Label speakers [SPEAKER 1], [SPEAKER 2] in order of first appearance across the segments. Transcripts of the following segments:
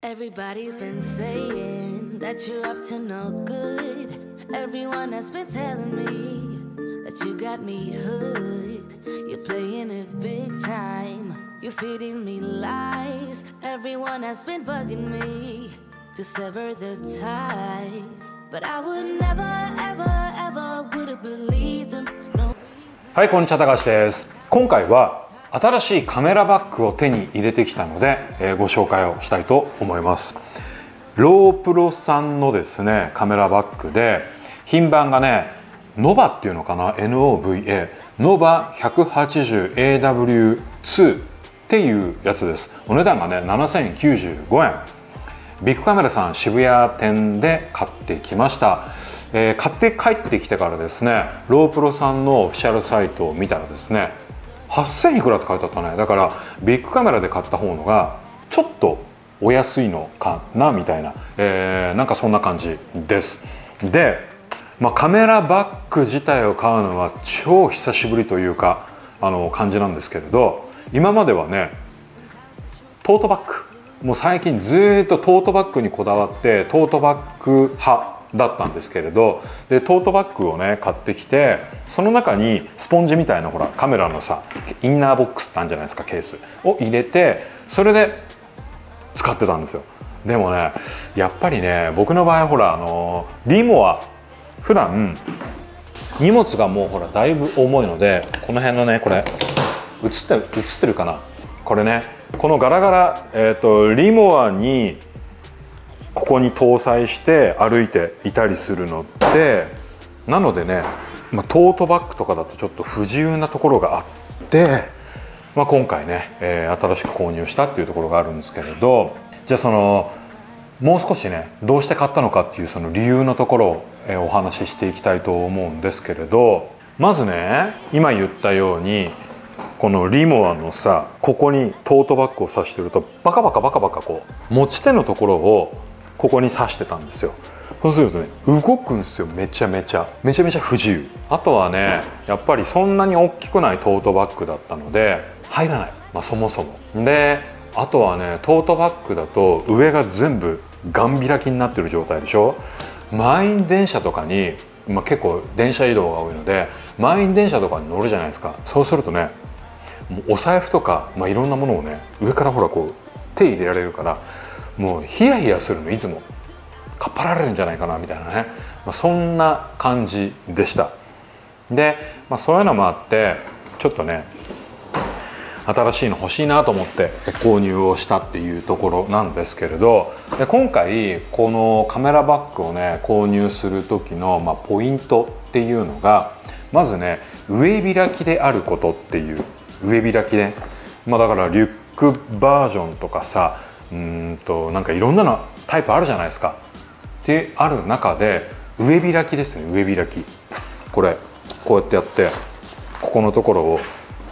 [SPEAKER 1] Everybody's been saying that you're up to no good. Everyone has been telling me that you got me hooked. You're playing it big time. You're feeding me lies. Everyone has been bugging me to sever the ties. But I would never, ever, ever would have believed them. No.
[SPEAKER 2] はい、こんにちは、高橋です。今回は新しいカメラバッグを手に入れてきたので、ご紹介をしたいと思います。ロープロさんのですねカメラバッグで、品番がねノバっていうのかな、 NOVA ノバ 180AW2 っていうやつです。お値段がね7095円。ビッグカメラさん渋谷店で買ってきました。買って帰ってきてからですね、ロープロさんのオフィシャルサイトを見たらですね、8000いくらって書いてあったね。だからビッグカメラで買った方のがちょっとお安いのかなみたいな、なんかそんな感じです。で、カメラバッグ自体を買うのは超久しぶりというか感じなんですけれど、今まではねトートバッグ、もう最近ずっとトートバッグにこだわってトートバッグ派だったんですけれど、でトートバッグをね買ってきて、その中にスポンジみたいなほらカメラのさインナーボックスってあるんじゃないですか、ケースを入れてそれで使ってたんですよ。でもねやっぱりね僕の場合ほらリモア普段荷物がもうほらだいぶ重いので、この辺のねこれ映ってるかな、これねこのガラガラ、リモアにここに搭載して歩いていたりするので、なのでね、トートバッグとかだとちょっと不自由なところがあって、今回ね、新しく購入したっていうところがあるんですけれど、じゃあもう少しねどうして買ったのかっていうその理由のところを、お話ししていきたいと思うんですけれど、まずね今言ったようにこのリモアのさここにトートバッグを挿してるとバカバカこう持ち手のところをここに挿してたんですよ。そうするとね動くんですよ。めちゃめちゃ不自由。あとはねやっぱりそんなに大きくないトートバッグだったので入らない、そもそもで、あとはねトートバッグだと上が全部ガン開きになってる状態でしょ。満員電車とかに、結構電車移動が多いので満員電車とかに乗るじゃないですか。そうするとねもうお財布とか、いろんなものをね上からほらこう手入れられるから、もうヒヤヒヤするの、いつもかっぱられるんじゃないかなみたいなね、そんな感じでした。で、そういうのもあってちょっとね新しいの欲しいなと思って購入をしたっていうところなんですけれど、で今回このカメラバッグをね購入する時の、ポイントっていうのが、まずね上開きであることっていう、上開きで、だからリュックバージョンとかさ、なんかいろんなのタイプあるじゃないですか。である中で上開きですね。上開き、これこうやってやってここのところを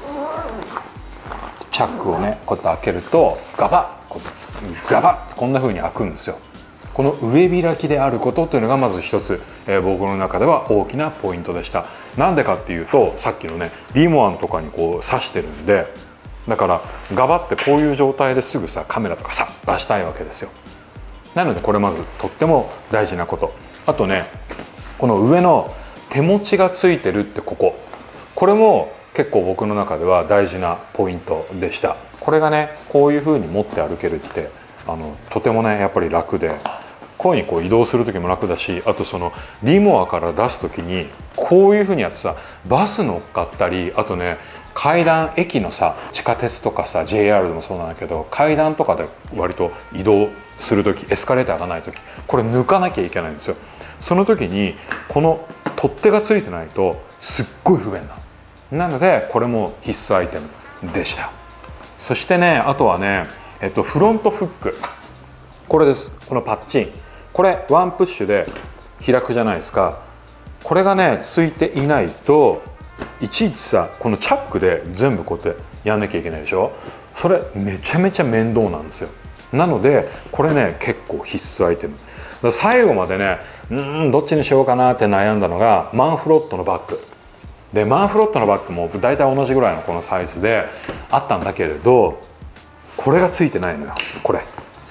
[SPEAKER 2] チャックをねこうやって開けるとガバッこんな風に開くんですよ。この上開きであることというのがまず一つ、僕の中では大きなポイントでした。なんでかっていうと、さっきのねリモアンとかにこう挿してるんで、だからガバってこういう状態ですぐさカメラとかさ出したいわけですよ。なのでこれまずとっても大事なこと。あとねこの上の手持ちがついてるってこれも結構僕の中では大事なポイントでした。これがねこういう風に持って歩けるってとてもねやっぱり楽で、こういうふうに移動する時も楽だし、あとそのリモアから出す時にこういう風にやってさバス乗っかったり、あとね階段、駅のさ地下鉄とかさ JR でもそうなんだけど、階段とかで割と移動する時、エスカレーターがない時これ抜かなきゃいけないんですよ。その時にこの取っ手がついてないとすっごい不便なのでこれも必須アイテムでした。そしてねあとはね、フロントフック、これです。このパッチン、これワンプッシュで開くじゃないですか。これがねついていないといちいちさこのチャックで全部こうやってやんなきゃいけないでしょ。それめちゃめちゃ面倒なんですよ。なのでこれね結構必須アイテム。最後までねどっちにしようかなって悩んだのがマンフロットのバッグで、マンフロットのバッグも大体同じぐらいのこのサイズであったんだけれど、これがついてないのよ。これ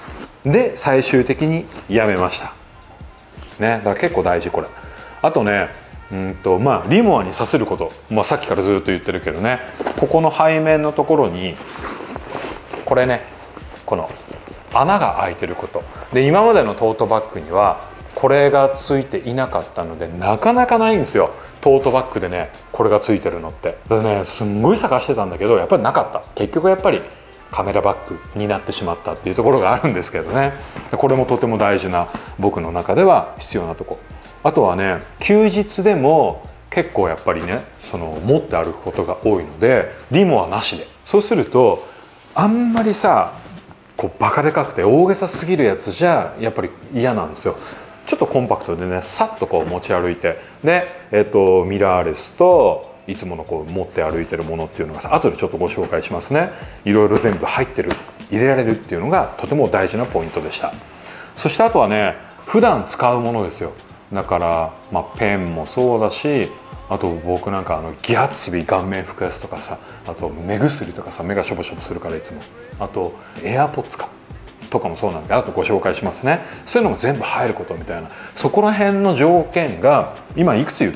[SPEAKER 2] で最終的にやめましたね。だから結構大事これ。あとねまあリモアにさせること、まあ、さっきからずっと言ってるけどね、ここの背面のところにこれね、この穴が開いてることで、今までのトートバッグにはこれがついていなかったのでなかなかないんですよ。トートバッグでねこれがついてるのって。でね、すんごい探してたんだけどやっぱりなかった。結局やっぱりカメラバッグになってしまったっていうところがあるんですけどね。これもとても大事な、僕の中では必要なとこ。あとはね、休日でも結構やっぱりね持って歩くことが多いのでリモはなしで、そうするとあんまりさこうバカでかくて大げさすぎるやつじゃやっぱり嫌なんですよ。ちょっとコンパクトでね、さっとこう持ち歩いて、で、ミラーレスといつものこう持って歩いてるものっていうのがさ、後でちょっとご紹介しますね。いろいろ全部入ってる、入れられるっていうのがとても大事なポイントでした。そしてあとはね、普段使うものですよ。だから、まあ、ペンもそうだし、あと僕なんかギャツビー顔面拭くやつとかさ、あと目薬とかさ、目がしょぼしょぼするからいつも、あとエアポッツかとかもそうなんだけど、あとご紹介しますね。そういうのも全部入ることみたいな、そこら辺の条件が今いくつ言った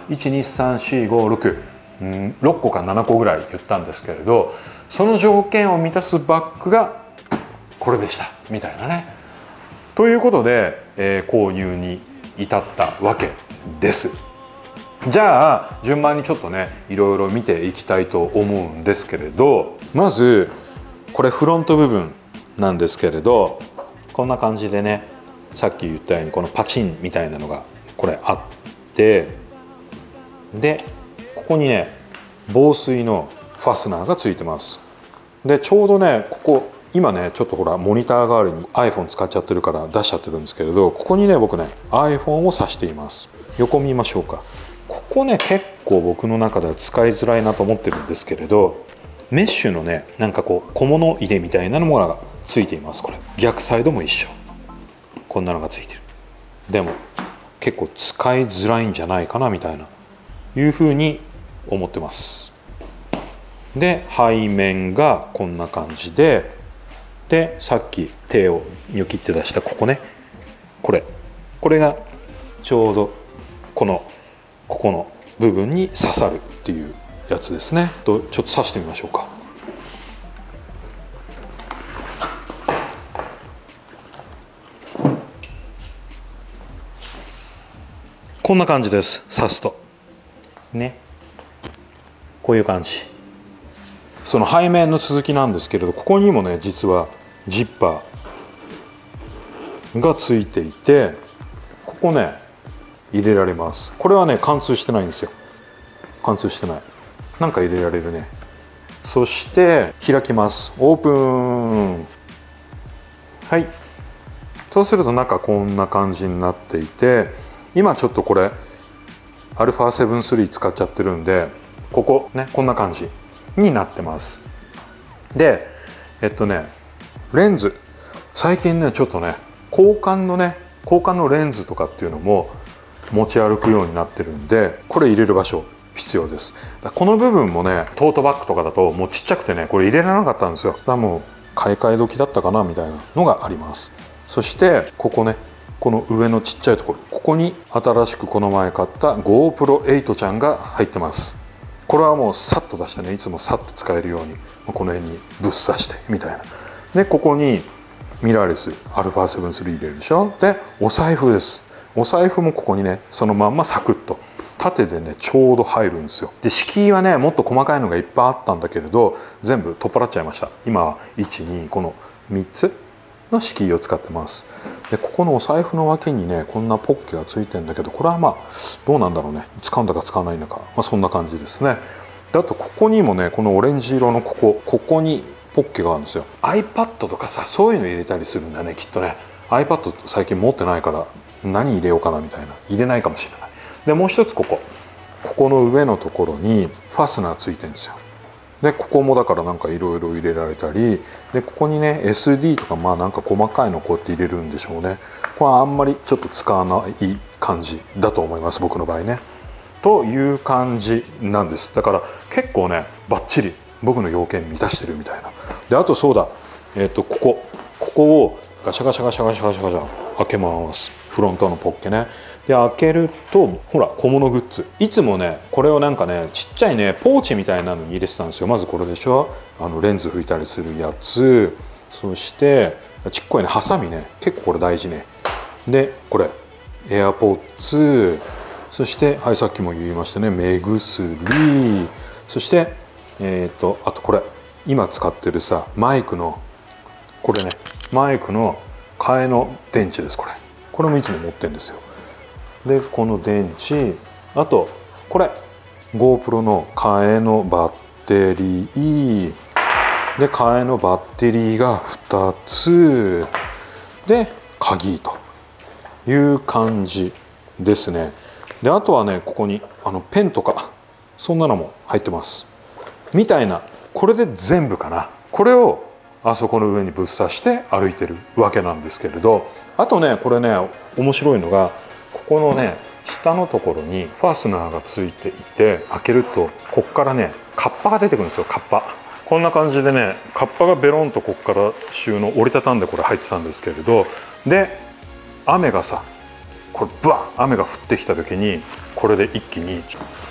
[SPEAKER 2] ?1234566 6個か7個ぐらい言ったんですけれど、その条件を満たすバッグがこれでしたみたいなね。ということで、購入に至ったわけです。じゃあ順番にちょっとねいろいろ見ていきたいと思うんですけれど、まずこれフロント部分なんですけれど、こんな感じでね、さっき言ったようにこのパチンみたいなのがこれあって、でここにね防水のファスナーがついてます。でちょうどねここ今ねちょっとほらモニター代わりに iPhone 使っちゃってるから出しちゃってるんですけれど、ここにね僕ね iPhone を挿しています。横見ましょうか。ここね結構僕の中では使いづらいなと思ってるんですけれど、メッシュのねなんかこう小物入れみたいなのがついています。これ逆サイドも一緒、こんなのがついてる。でも結構使いづらいんじゃないかなみたいないうふうに思ってます。で背面がこんな感じで、でさっき手をニョキって出したここね、これがちょうどここの部分に刺さるっていうやつですね。ちょっと刺してみましょうか。こんな感じです。刺すとね、こういう感じ。その背面の続きなんですけれど、ここにもね実はジッパーがついていて、ここね入れられます。これはね貫通してないんですよ。貫通してない。なんか入れられるね。そして開きます。オープン。はい。そうすると中こんな感じになっていて、今ちょっとこれ α7-3 使っちゃってるんで、ここねこんな感じになってます。でレンズ、最近ねちょっとね交換のレンズとかっていうのも持ち歩くようになってるんで、これ入れる場所必要です。この部分もねトートバッグとかだともうちっちゃくてねこれ入れられなかったんですよ。だからもう買い替え時だったかなみたいなのがあります。そしてここね、この上のちっちゃいところ、ここに新しくこの前買った GoPro8 ちゃんが入ってます。これはもうさっと出してね、いつもさっと使えるようにこの辺にぶっ刺してみたいな。でここにミラーレス α7-3 入れるでしょ。でお財布です。お財布もここにねそのまんまサクッと縦でねちょうど入るんですよ。で敷居はねもっと細かいのがいっぱいあったんだけれど、全部取っ払っちゃいました。今は12この3つの敷居を使ってます。でここのお財布の脇にねこんなポッケがついてるんだけど、これはまあどうなんだろうね、使うんだか使わないんだか、まあ、そんな感じですね。であとここにもねこのオレンジ色のここにポッケがあるんですよ。 iPad とかさそういうの入れたりするんだねきっとね。 iPad 最近持ってないから何入れようかなみたいな、入れないかもしれない。でもう一つここの上のところにファスナーついてるんですよ。でここもだからなんかいろいろ入れられたり、でここにね SD とかまあなんか細かいのこうやって入れるんでしょうね。これはあんまりちょっと使わない感じだと思います、僕の場合ね。という感じなんです。だから結構ねバッチリ僕の要件満たしてるみたいな。であとそうだ、ここをガシャガシャガシャガシャガシャガシャ開けます。フロントのポッケね。で開けるとほら小物グッズ、いつもねこれをなんかねちっちゃいねポーチみたいなのに入れてたんですよ。まずこれでしょ、レンズ拭いたりするやつ、そしてちっこいねハサミね、結構これ大事ね。でこれエアポッツ、そしてはいさっきも言いましたね目薬、そしてあとこれ今使ってるさマイクのこれね、マイクの替えの電池です。これもいつも持ってるんですよ。でこの電池、あとこれ GoPro の替えのバッテリーで、替えのバッテリーが2つで鍵という感じですね。であとはねここにペンとかそんなのも入ってますみたいな、これで全部かな。これをあそこの上にぶっ刺して歩いてるわけなんですけれど、あとねこれね面白いのがここのね下のところにファスナーがついていて、開けるとこっからねカッパが出てくるんですよ。カッパこんな感じでね、カッパがベロンとこっから収納折りたたんでこれ入ってたんですけれど、で雨がさこれバーン雨が降ってきた時にこれで一気に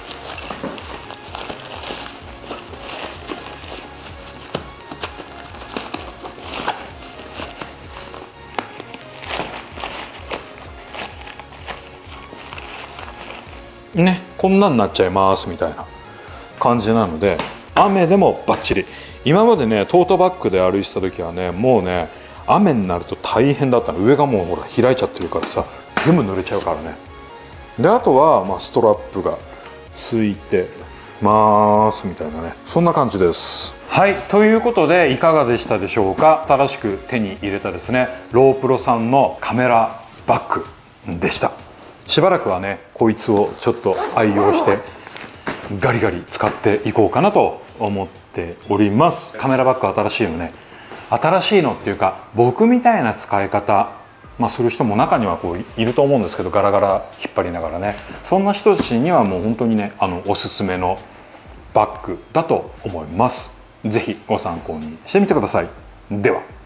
[SPEAKER 2] ねこんなんなっちゃいますみたいな感じなので、雨でもバッチリ。今までねトートバッグで歩いてた時はねもうね雨になると大変だったの。上がもうほら開いちゃってるからさ全部濡れちゃうからね。であとはまあストラップがついてますみたいなね、そんな感じです。はい、ということでいかがでしたでしょうか。新しく手に入れたですねロープロさんのカメラバッグでした。しばらくはねこいつをちょっと愛用してガリガリ使っていこうかなと思っております。カメラバッグ新しいのね、新しいのっていうか僕みたいな使い方、する人も中にはこういると思うんですけど、ガラガラ引っ張りながらね、そんな人たちにはもう本当にねおすすめのバッグだと思います。是非ご参考にしてみてください。では。